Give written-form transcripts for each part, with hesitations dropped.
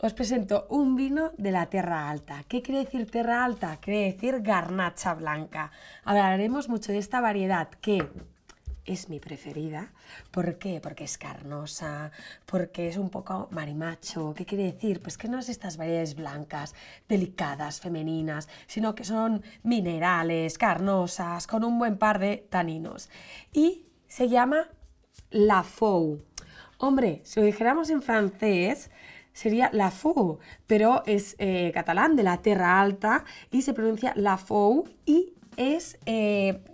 Os presento un vino de la Terra Alta. ¿Qué quiere decir Terra Alta? Quiere decir garnacha blanca. Hablaremos mucho de esta variedad que es mi preferida. ¿Por qué? Porque es carnosa, porque es un poco marimacho. ¿Qué quiere decir? Pues que no es estas variedades blancas, delicadas, femeninas, sino que son minerales, carnosas, con un buen par de taninos. Y se llama Lafou. Hombre, si lo dijéramos en francés, sería Lafou, pero es catalán, de la Terra Alta, y se pronuncia Lafou, y es el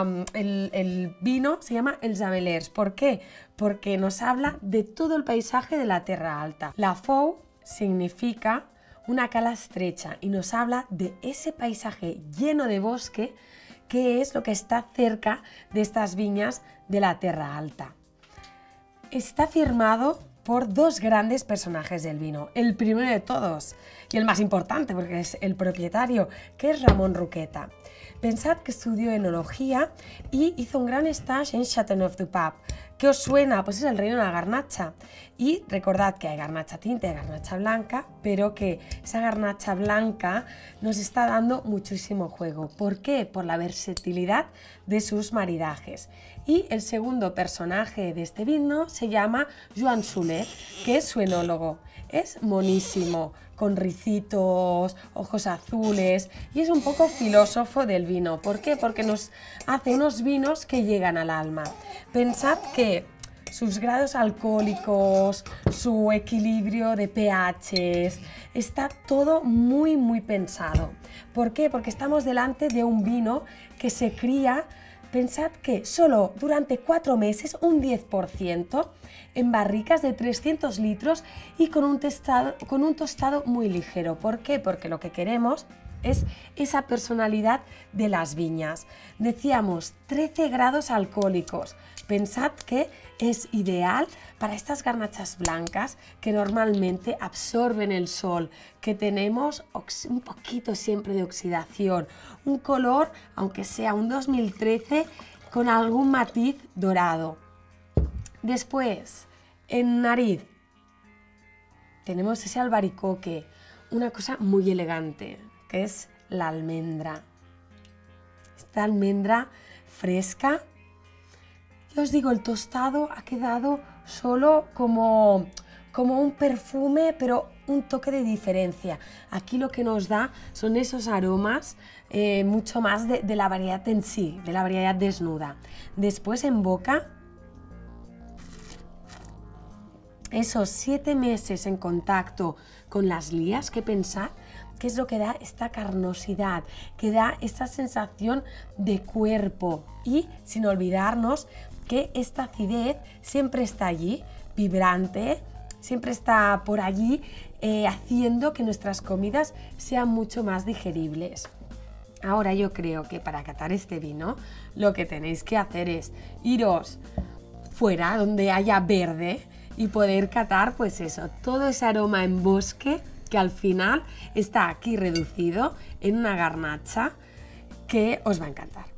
vino se llama Els Avelers. ¿Por qué? Porque nos habla de todo el paisaje de la Terra Alta. Lafou significa una cala estrecha y nos habla de ese paisaje lleno de bosque que es lo que está cerca de estas viñas de la Terra Alta. Está firmado por dos grandes personajes del vino. El primero de todos, y el más importante porque es el propietario, que es Ramon Roqueta. Pensad que estudió enología y hizo un gran stage en Châteauneuf-du-Pape. ¿Qué os suena? Pues es el reino de la garnacha. Y recordad que hay garnacha tinta y garnacha blanca, pero que esa garnacha blanca nos está dando muchísimo juego. ¿Por qué? Por la versatilidad de sus maridajes. Y el segundo personaje de este vino se llama Joan Soler, que es su enólogo. Es monísimo, con ricitos, ojos azules, y es un poco filósofo del vino. ¿Por qué? Porque nos hace unos vinos que llegan al alma. Pensad que sus grados alcohólicos, su equilibrio de pHs, está todo muy pensado. ¿Por qué? Porque estamos delante de un vino que se cría. Pensad que solo durante 4 meses, un 10%, en barricas de 300 litros y con un tostado muy ligero. ¿Por qué? Porque lo que queremos es esa personalidad de las viñas. Decíamos 13 grados alcohólicos. Pensad que es ideal para estas garnachas blancas que normalmente absorben el sol, que tenemos un poquito siempre de oxidación, un color, aunque sea un 2013, con algún matiz dorado. Después, en nariz, tenemos ese albaricoque, una cosa muy elegante, que es la almendra. Esta almendra fresca. Y os digo, el tostado ha quedado solo como un perfume, pero un toque de diferencia. Aquí lo que nos da son esos aromas, mucho más de la variedad en sí, de la variedad desnuda. Después en boca, esos 7 meses en contacto con las lías, que pensad que es lo que da esta carnosidad, que da esta sensación de cuerpo, y sin olvidarnos que esta acidez siempre está allí, vibrante, siempre está por allí, haciendo que nuestras comidas sean mucho más digeribles. Ahora yo creo que para catar este vino lo que tenéis que hacer es iros fuera donde haya verde y poder catar, pues eso, todo ese aroma en bosque que al final está aquí reducido en una garnacha que os va a encantar.